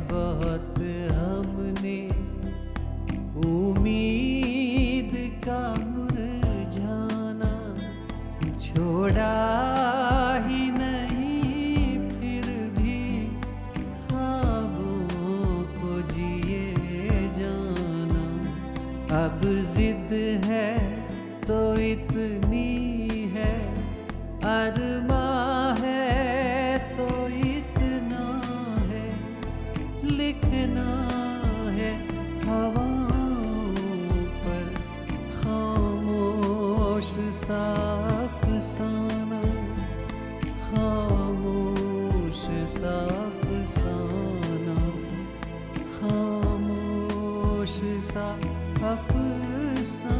बहुत हमने उम्मीद का मुरझाना छोड़ा ही नहीं, फिर भी ख्वाबों को जिए जाना। अब जिद है तो इतनी है, अरमां है तो इतना है, लिखना है हवाओं पर खामोश सा अफसाना, खामोश सा अफसाना, खामोश सा अफसाना।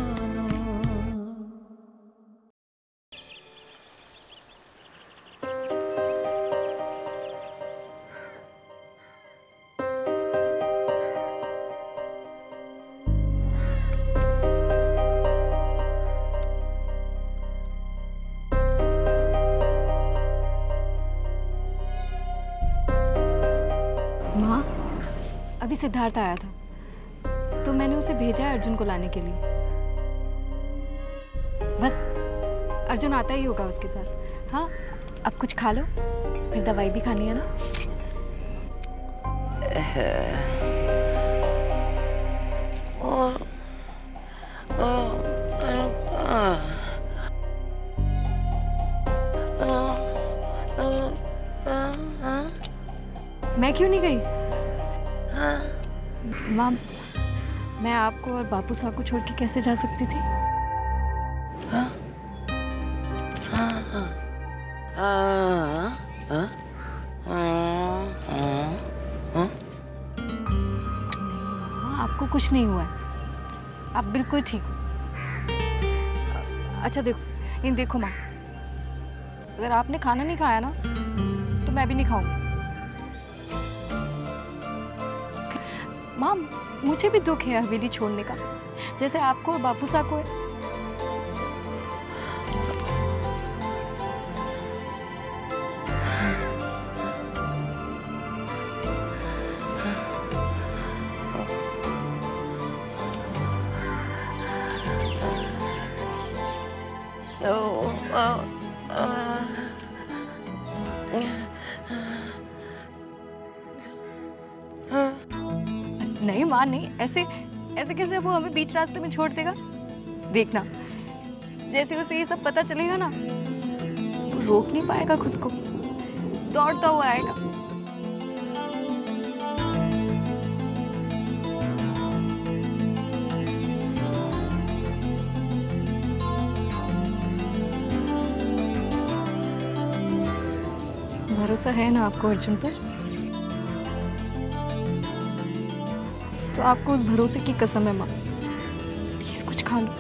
माँ, अभी सिद्धार्थ आया था तो मैंने उसे भेजा है अर्जुन को लाने के लिए। बस अर्जुन आता ही होगा उसके साथ। हाँ, अब कुछ खा लो, फिर दवाई भी खानी है ना। मैं क्यों नहीं गई? माँ, मैं आपको और बापू साहब को छोड़ के कैसे जा सकती थी? आपको कुछ नहीं हुआ है, आप बिल्कुल ठीक हो। अच्छा देखो, इन देखो माँ, अगर आपने खाना नहीं खाया ना तो मैं भी नहीं खाऊंगी। माँ, मुझे भी दुख है हवेली छोड़ने का, जैसे आपको और बापू साहब को है। नहीं माँ, नहीं, ऐसे ऐसे कैसे वो हमें बीच रास्ते में छोड़ देगा? देखना, जैसे उसे ये सब पता चलेगा ना, वो रोक नहीं पाएगा खुद को, दौड़ता हुआ आएगा। भरोसा है ना आपको अर्जुन पर? तो आपको उस भरोसे की कसम है माँ, प्लीज कुछ खा लो।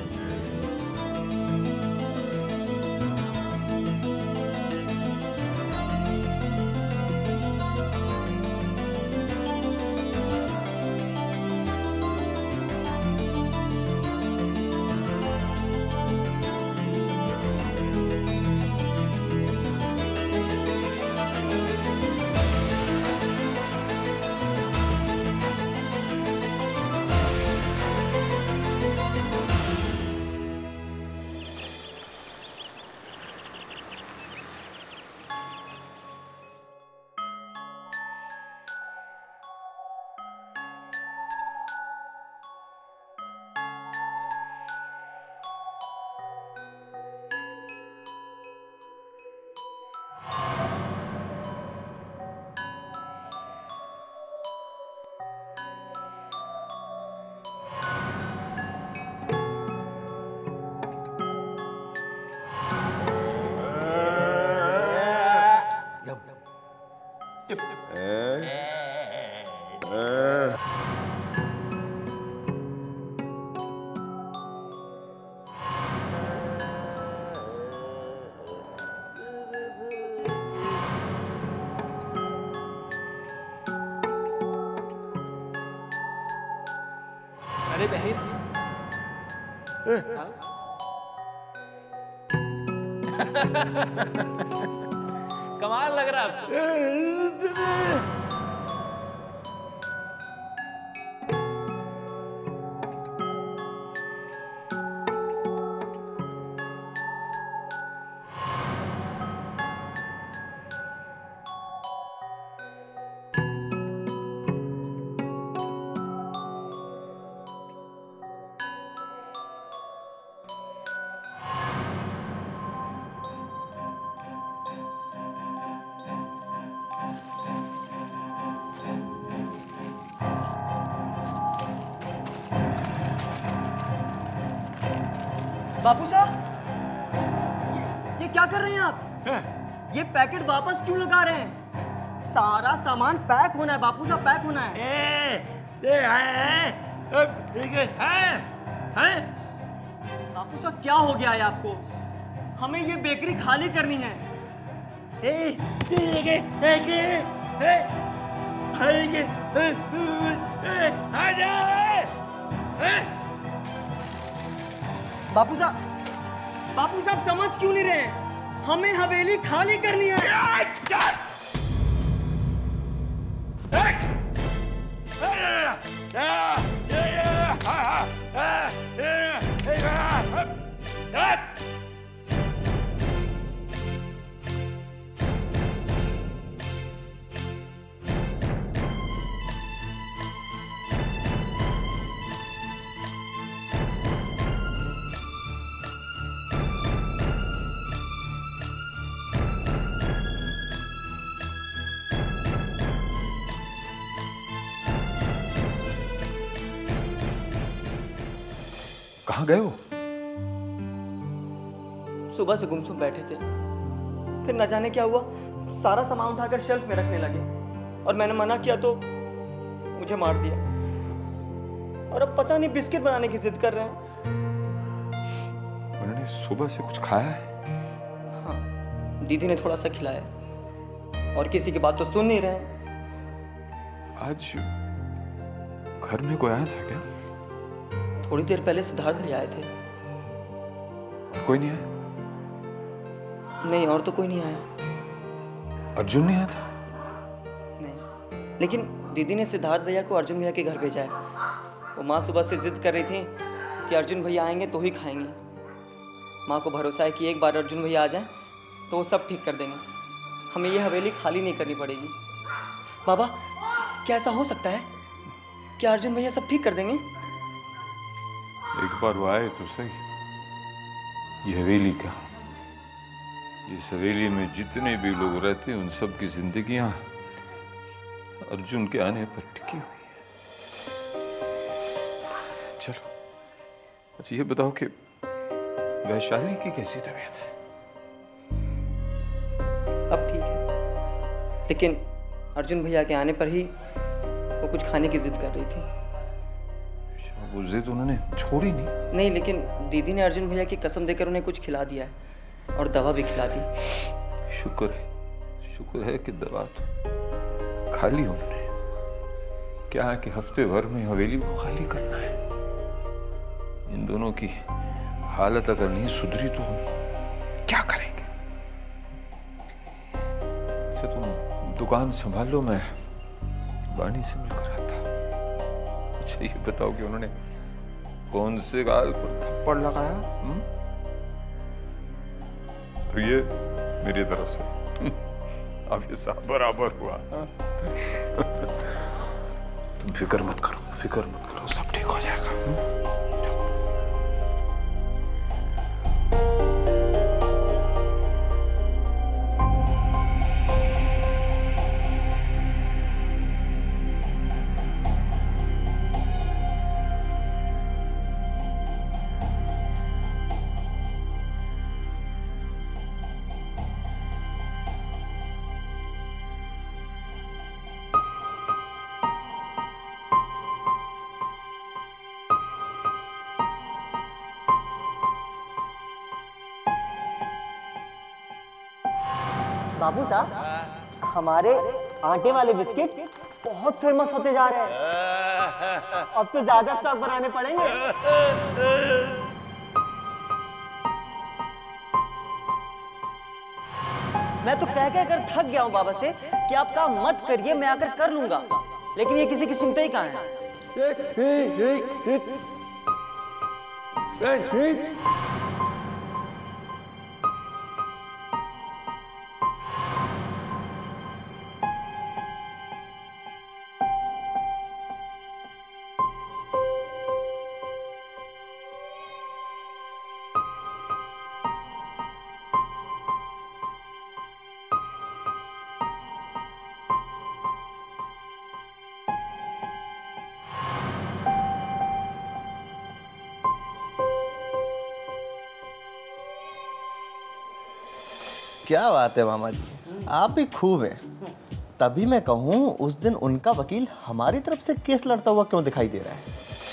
अरे बहन, कमाल लग रहा है। बापू साहब, ये क्या कर रहे हैं आप? ये पैकेट वापस क्यों लगा रहे हैं? सारा सामान पैक होना है बापू साहब, पैक होना है। बापू साहब क्या हो गया है आपको? हमें ये बेकरी खाली करनी है। बापू साहब समझ क्यों नहीं रहे हैं? हमें हवेली खाली करनी है। कहाँ गए हो? सुबह से गुमसुम बैठे थे, फिर न जाने क्या हुआ, सारा सामान उठाकर शेल्फ में रखने लगे और मैंने मना किया तो मुझे मार दिया। और अब पता नहीं बिस्किट बनाने की जिद कर रहे हैं। उन्होंने सुबह से कुछ खाया है? हाँ, दीदी ने थोड़ा सा खिलाया और किसी की बात तो सुन नहीं रहे हैं। आज घर में कोई आया था क्या? थोड़ी देर पहले सिद्धार्थ भैया आए थे। कोई नहीं आया? नहीं, और तो कोई नहीं आया। अर्जुन नहीं आया था? नहीं, लेकिन दीदी ने सिद्धार्थ भैया को अर्जुन भैया के घर भेजा है। वो माँ सुबह से जिद कर रही थी कि अर्जुन भैया आएंगे तो ही खाएंगे। माँ को भरोसा है कि एक बार अर्जुन भैया आ जाएं तो वो सब ठीक कर देंगे। हमें ये हवेली खाली नहीं करनी पड़ेगी। बाबा, क्या ऐसा हो सकता है? क्या अर्जुन भैया सब ठीक कर देंगे? एक बार वो आए तो सही। ये हवेली का, इस हवेली में जितने भी लोग रहते हैं उन सब की जिंदगियां अर्जुन के आने पर टिकी हुई है। चलो, अच्छा ये बताओ कि वैशाली की कैसी तबीयत है? अब ठीक है, लेकिन अर्जुन भैया के आने पर ही वो कुछ खाने की जिद कर रही थी। वो जिद उन्होंने छोड़ी नहीं? नहीं, लेकिन दीदी ने अर्जुन भैया की कसम देकर उन्हें कुछ खिला दिया है और दवा भी खिला दी। शुक्र है कि दवा तो खाली उन्होंने। क्या है कि हफ्ते भर में हवेली को खाली करना है। इन दोनों की हालत अगर नहीं सुधरी तो हम क्या करेंगे? अच्छा तुम दुकान संभाल लो, मैं वाणी से मिलकर आता। अच्छा ये बताओ कि उन्होंने कौन से गाल पर थप्पड़ लगाया? तो ये मेरी तरफ से अब ये सब बराबर हुआ। तुम फिक्र मत करो, सब ठीक हो जाएगा। बाबू साहब, हमारे आटे वाले बिस्किट बहुत फेमस होते जा रहे हैं। अब तो ज्यादा स्टॉक बनाने पड़ेंगे। मैं तो कह कर थक गया हूँ बाबा से कि आप काम मत करिए, मैं आकर कर लूंगा, लेकिन ये किसी की सुनते ही कहाँ है। क्या बात है मामा जी, आप भी खूब हैं। तभी मैं कहूँ उस दिन उनका वकील हमारी तरफ से केस लड़ता हुआ क्यों दिखाई दे रहा है?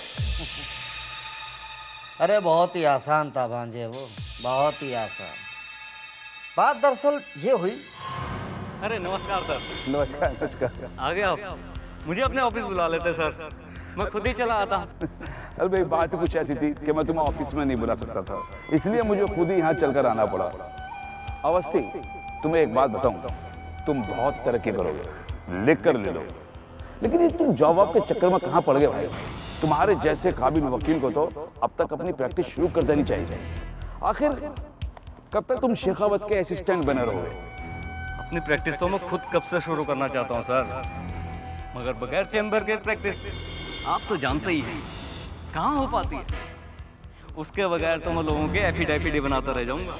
अरे बहुत ही आसान था भांजे, वो बहुत ही आसान। बात दरअसल ये हुई। अरे नमस्कार सर। नमस्कार नमस्कार। आ गए आप? मुझे अपने ऑफिस बुला लेते सर, मैं खुद ही चला आता। अरे भाई बात कुछ ऐसी थी कि मैं तुम्हें ऑफिस में नहीं बुला सकता था, इसलिए मुझे खुद ही यहाँ चलकर आना पड़ा। अवस्थी, तुम्हें एक बात बताऊं, तुम बहुत तरक्की करोगे, लिख कर ले लो। लेकिन ये तुम जॉब वॉब के चक्कर में कहाँ पड़ गए भाई? तुम्हारे जैसे काबिल वकील को तो अब तक अपनी प्रैक्टिस शुरू कर देनी चाहिए। आखिर कब तक तुम शेखावत के असिस्टेंट बने रहोगे? अपनी प्रैक्टिस तो मैं खुद कब से शुरू करना चाहता हूँ सर, मगर बगैर चैम्बर के प्रैक्टिस आप तो जानते ही हैं कहाँ हो पाती है। उसके बगैर तो मैं लोगों के एफिडेविट बनाता रह जाऊंगा।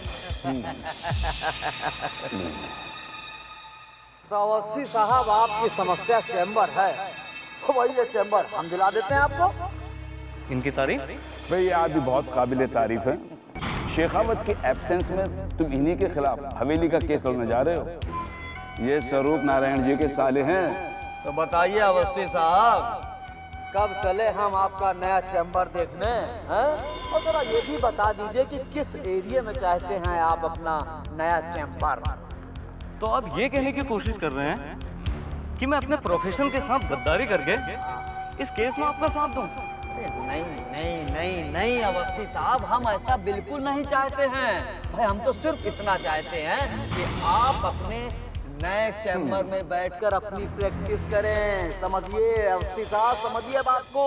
तो अवस्थी साहब, आपकी समस्या चैम्बर है तो वही ये चैम्बर हम दिला देते हैं आपको। इनकी तारीफ? भाई ये आदमी बहुत काबिल तारीफ है। शेखावत के एब्सेंस में तुम इन्हीं के खिलाफ हवेली का केस लड़ने जा रहे हो। ये स्वरूप नारायण जी के साले हैं। तो बताइए अवस्थी साहब, कब चले हम आपका नया चैम्बर देखने हैं? और जरा ये भी बता दीजिए कि किस एरिया में चाहते हैं आप अपना नया चैम्बर। तो आप ये कहने की कोशिश कर रहे हैं कि मैं अपने प्रोफेशन के साथ गद्दारी करके इस केस में आपका साथ दूं? नहीं नहीं नहीं नहीं अवस्थी साहब, हम ऐसा बिल्कुल नहीं चाहते हैं भाई। हम तो सिर्फ इतना चाहते हैं कि आप अपने नए चैम्बर में बैठकर अपनी प्रैक्टिस करें। समझिए अवस्थी साहब, समझिए बात को।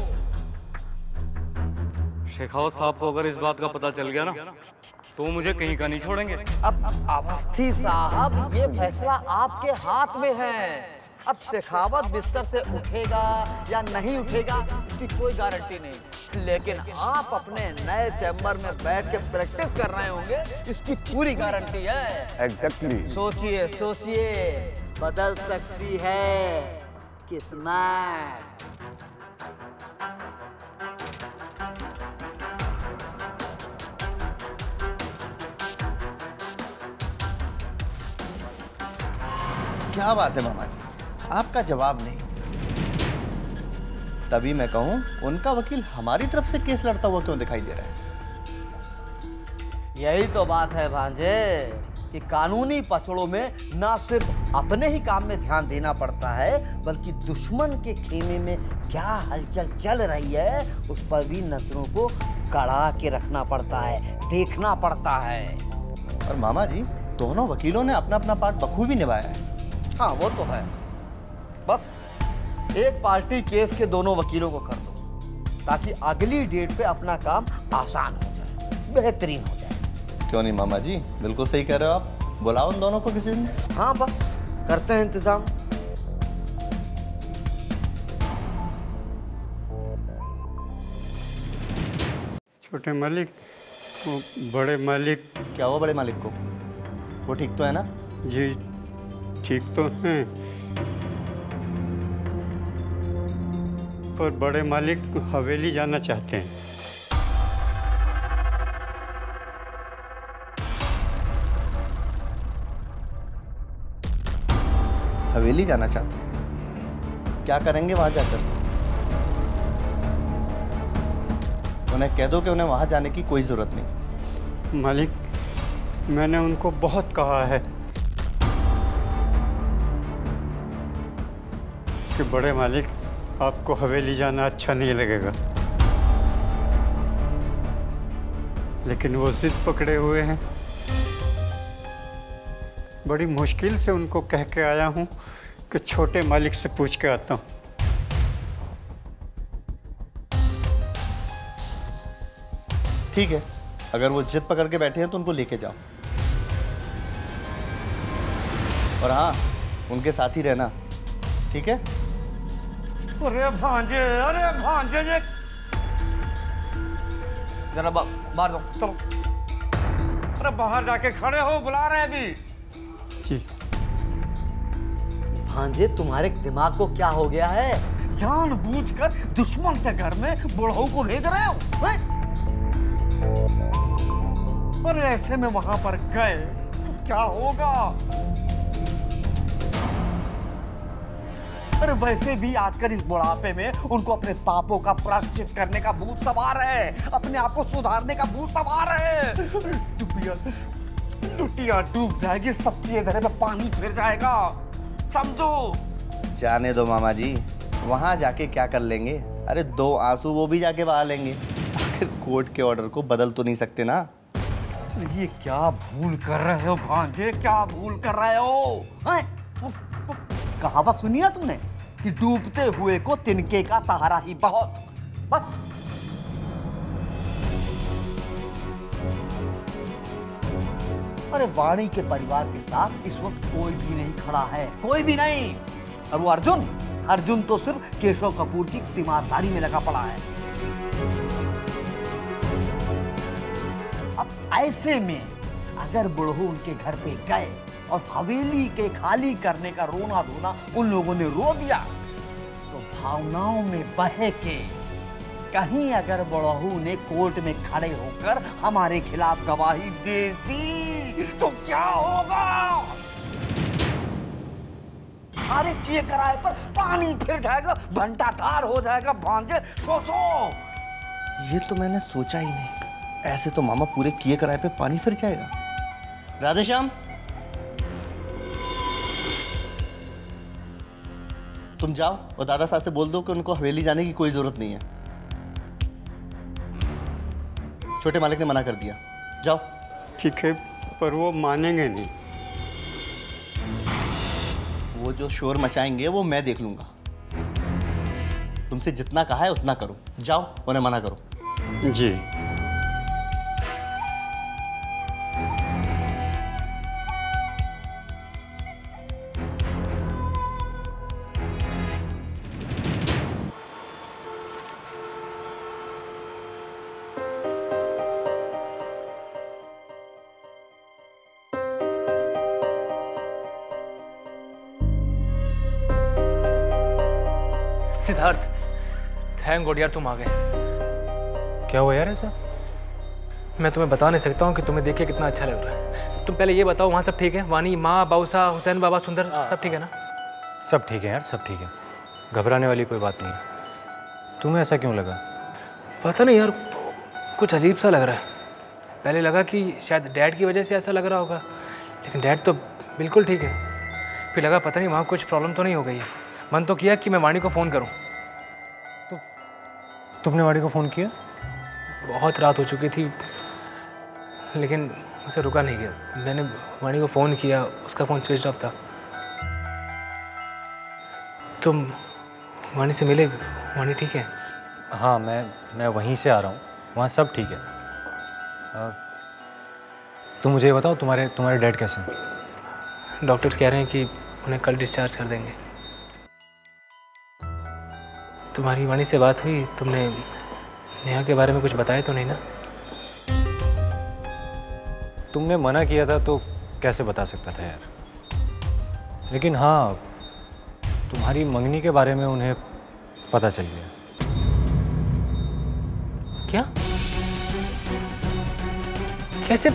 शेखावत साहब को अगर इस बात का पता चल गया ना तो मुझे कहीं का नहीं छोड़ेंगे। अब अवस्थी साहब, ये फैसला आपके हाथ में है। अब शेखावत बिस्तर से उठेगा या नहीं उठेगा इसकी कोई गारंटी नहीं, लेकिन आप अपने नए चैम्बर में बैठ के प्रैक्टिस कर रहे होंगे इसकी पूरी गारंटी है। एग्जैक्टली। सोचिए सोचिए, बदल सकती है किस्मत। क्या बात है मामा जी, आपका जवाब नहीं। तभी मैं कहूं उनका वकील हमारी तरफ से केस लड़ता हुआ क्यों दिखाई दे रहा है? यही तो बात है भांजे कि कानूनी पचड़ों में ना सिर्फ अपने ही काम में ध्यान देना पड़ता है, बल्कि दुश्मन के खेमे में क्या हलचल चल रही है उस पर भी नजरों को गड़ा के रखना पड़ता है, देखना पड़ता है। और मामा जी, दोनों वकीलों ने अपना अपना पार्ट बखूबी निभाया है। हाँ वो तो है। बस एक पार्टी केस के दोनों वकीलों को कर दो ताकि अगली डेट पे अपना काम आसान हो जाए, बेहतरीन हो जाए। क्यों नहीं मामा जी, बिल्कुल सही कह रहे हो आप। बुलाओ उन दोनों को किसी दिन। हाँ बस करते हैं इंतजाम। छोटे मालिक, वो बड़े मालिक। क्या हुआ बड़े मालिक को? वो ठीक तो है ना? जी ठीक तो हैं, पर बड़े मालिक हवेली जाना चाहते हैं। हवेली जाना चाहते हैं? क्या करेंगे वहां जाकर? उन्हें कह दो कि उन्हें वहां जाने की कोई जरूरत नहीं। मालिक, मैंने उनको बहुत कहा है कि बड़े मालिक आपको हवेली जाना अच्छा नहीं लगेगा, लेकिन वो जिद पकड़े हुए हैं। बड़ी मुश्किल से उनको कह के आया हूँ कि छोटे मालिक से पूछ के आता हूँ। ठीक है, अगर वो जिद पकड़ के बैठे हैं तो उनको लेके जाओ। और हाँ, उनके साथ ही रहना, ठीक है? अरे भांजे ये जरा बाहर दो, चलो। अरे बाहर जाके खड़े हो, बुला रहे हैं अभी। जी। भांजे, तुम्हारे दिमाग को क्या हो गया है? जानबूझकर दुश्मन के घर में बुढ़ऊ को भेज रहे हो हैं? और ऐसे में वहां पर गए तो क्या होगा? अरे वैसे भी आजकल इस बुढ़ापे में उनको अपने पापों का प्रायश्चित करने का भूत सवार है, अपने आप को सुधारने का भूत सवार है। लुटिया डूब जाएगी, सबकी इधर में पानी फिर जाएगा, समझो। जाने दो मामा जी, वहां जाके क्या कर लेंगे? अरे 2 आंसू वो भी जाके बहा लेंगे। आखिर कोर्ट के ऑर्डर को बदल तो नहीं सकते ना। ये क्या भूल कर रहे हो भांजे, क्या भूल कर रहे हो? कहावत सुनी है तुमने कि डूबते हुए को तिनके का सहारा ही बहुत। बस अरे वाणी के परिवार के साथ इस वक्त कोई भी नहीं खड़ा है, कोई भी नहीं। और वो अर्जुन तो सिर्फ केशव कपूर की तीमारदारी में लगा पड़ा है। अब ऐसे में अगर बुढ़ऊ उनके घर पे गए और हवेली के खाली करने का रोना धोना उन लोगों ने रो दिया, तो भावनाओं में बह के कहीं अगर बुढ़ऊ ने कोर्ट में खड़े होकर हमारे खिलाफ गवाही दे दी तो क्या होगा? सारे चीज कराए पर पानी फिर जाएगा, घंटा तार हो जाएगा। भांजे सोचो। ये तो मैंने सोचा ही नहीं। ऐसे तो मामा पूरे किए कराए पे पानी फिर जाएगा। राधेश्याम, तुम जाओ और दादा साहब से बोल दो कि उनको हवेली जाने की कोई जरूरत नहीं है। छोटे मालिक ने मना कर दिया। जाओ। ठीक है, पर वो मानेंगे नहीं। वो जो शोर मचाएंगे वो मैं देख लूंगा। तुमसे जितना कहा है उतना करो। जाओ, उन्हें मना करो। जी। सिद्धार्थ, थैंक गॉड यार तुम आ गए। क्या हुआ यार ऐसा? मैं तुम्हें बता नहीं सकता हूँ कि तुम्हें देख के कितना अच्छा लग रहा है। तुम पहले ये बताओ, वहाँ सब ठीक है? वानी, माँ, बाऊसा, हुसैन बाबा, सुंदर, सब ठीक है ना? सब ठीक है यार, सब ठीक है। घबराने वाली कोई बात नहीं है। तुम्हें ऐसा क्यों लगा? पता नहीं यार, कुछ अजीब सा लग रहा है। पहले लगा कि शायद डैड की वजह से ऐसा लग रहा होगा, लेकिन डैड तो बिल्कुल ठीक है। फिर लगा पता नहीं वहाँ कुछ प्रॉब्लम तो नहीं हो गई है। मन तो किया कि मैं वाणी को फ़ोन करूं। तो तुमने वाणी को फ़ोन किया? बहुत रात हो चुकी थी, लेकिन उसे रुका नहीं गया। मैंने वाणी को फ़ोन किया, उसका फ़ोन स्विच ऑफ था। तुम वाणी से मिले? वाणी ठीक है? हाँ, मैं वहीं से आ रहा हूँ, वहाँ सब ठीक है। तुम मुझे बताओ, तुम्हारे डैड कैसे हैं? डॉक्टर्स कह रहे हैं कि उन्हें कल डिस्चार्ज कर देंगे। तुम्हारी वाणी से बात हुई? तुमने नेहा के बारे में कुछ बताया तो नहीं ना? तुमने मना किया था तो कैसे बता सकता था यार। लेकिन हाँ, तुम्हारी मंगनी के बारे में उन्हें पता चल गया। क्या? कैसे?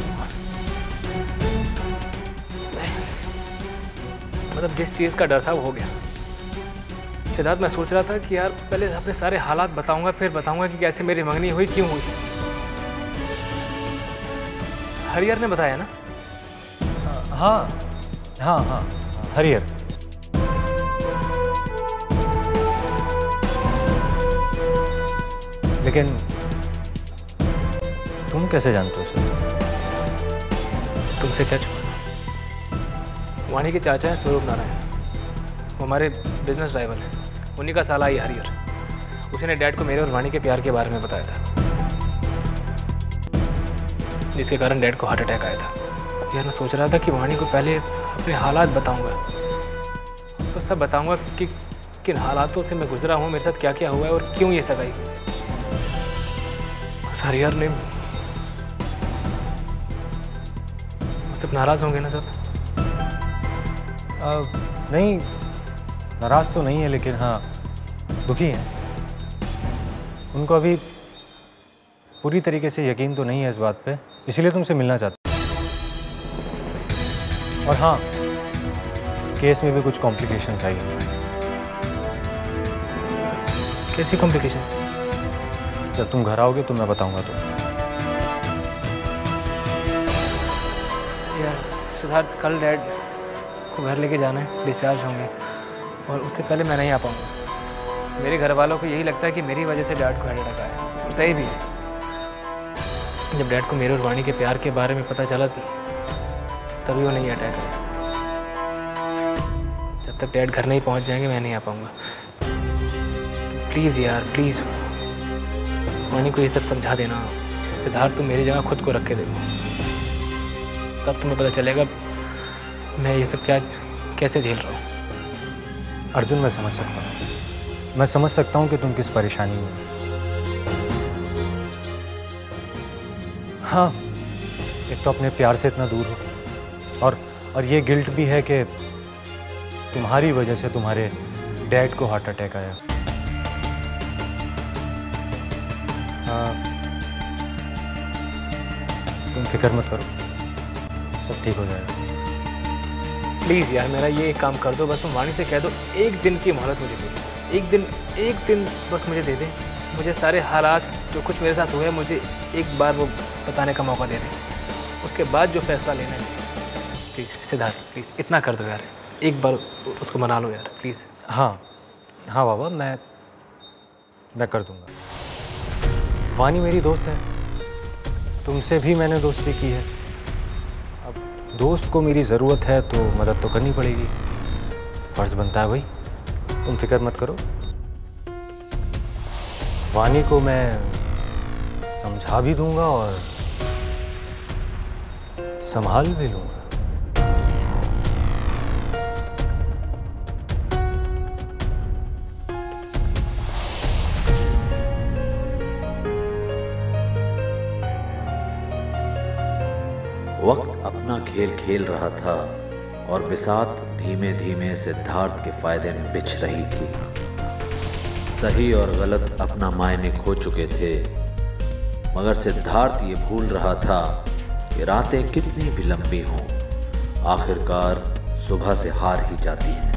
मतलब जिस चीज़ का डर था वो हो गया। सिद्धार्थ, मैं सोच रहा था कि यार पहले अपने सारे हालात बताऊंगा, फिर बताऊंगा कि कैसे मेरी मंगनी हुई, क्यों हुई। हरिहर ने बताया ना? हाँ हाँ हाँ, हरिहर। लेकिन तुम कैसे जानते हो सर? तुमसे क्या छुपाना? वाणी के चाचा हैं स्वरूप नारायण, वो हमारे बिजनेस ड्राइवर हैं। उन्हीं का साला ही हरिहर। उसी ने डैड को मेरे और वाणी के प्यार के बारे में बताया था, जिसके कारण डैड को हार्ट अटैक आया था। यार मैं सोच रहा था कि वाणी को पहले अपने हालात बताऊंगा, उसको सब बताऊंगा कि किन हालातों से मैं गुजरा हूँ, मेरे साथ क्या क्या हुआ है और क्यों ये सगाई हुई है। हरिहर ने सब नाराज होंगे ना सब? नहीं, नाराज तो नहीं है, लेकिन हाँ दुखी हैं। उनको अभी पूरी तरीके से यकीन तो नहीं है इस बात पे, इसीलिए तुमसे मिलना चाहते हैं। और हाँ, केस में भी कुछ कॉम्प्लिकेशंस आई हैं। कैसी कॉम्प्लिकेशंस? जब तुम घर आओगे तो मैं बताऊंगा तुम्हें। यार सिद्धार्थ, कल डैड को घर लेके जाना है, डिस्चार्ज होंगे और उससे पहले मैं नहीं आ पाऊंगा। मेरे घर वालों को यही लगता है कि मेरी वजह से डैड को हार्ट अटैक आया है, और सही भी है। जब डैड को मेरे और वाणी के प्यार के बारे में पता चला तभी वो नहीं अटैक आया। जब तक डैड घर नहीं पहुंच जाएंगे मैं नहीं आ पाऊंगा। प्लीज़ यार, प्लीज़ वाणी को ये सब समझा देना। सिद्धार्थ, तुम मेरी जगह खुद को रख के देखो, तब तुम्हें पता चलेगा मैं ये सब कैसे झेल रहा हूँ। अर्जुन, मैं समझ सकता हूँ, मैं समझ सकता हूँ कि तुम किस परेशानी में हो। हाँ, एक तो अपने प्यार से इतना दूर हो और ये गिल्ट भी है कि तुम्हारी वजह से तुम्हारे डैड को हार्ट अटैक आया। हाँ, तुम फिक्र मत करो, सब ठीक हो जाएगा। प्लीज़ यार, मेरा ये एक काम कर दो, बस तुम वाणी से कह दो एक दिन की मोहलत मुझे दे दो। एक दिन बस मुझे दे दे। मुझे सारे हालात जो कुछ मेरे साथ हुए मुझे एक बार वो बताने का मौका दे दे, उसके बाद जो फैसला लेना है। प्लीज़ सिद्धार्थ, प्लीज़ इतना कर दो यार, एक बार उसको मना लो यार, प्लीज़। हाँ बाबा, मैं कर दूंगा। वाणी मेरी दोस्त है, तुमसे भी मैंने दोस्ती की है। अब दोस्त को मेरी ज़रूरत है तो मदद तो करनी पड़ेगी, फ़र्ज़ बनता है भाई। तुम फिक्र मत करो, वाणी को मैं समझा भी दूंगा और संभाल भी लूंगा। वक्त अपना खेल खेल रहा था और बिसात धीमे धीमे सिद्धार्थ के फायदे में बिछ रही थी। सही और गलत अपना मायने खो चुके थे, मगर सिद्धार्थ ये भूल रहा था कि रातें कितनी भी लंबी हों, आखिरकार सुबह से हार ही जाती हैं।